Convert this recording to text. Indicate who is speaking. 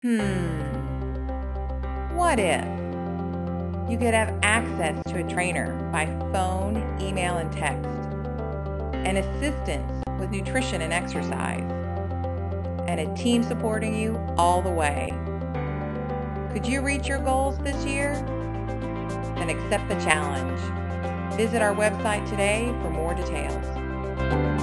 Speaker 1: What if you could have access to a trainer by phone, email, and text, and assistance with nutrition and exercise, and a team supporting you all the way? Could you reach your goals this year? Then accept the challenge. Visit our website today for more details.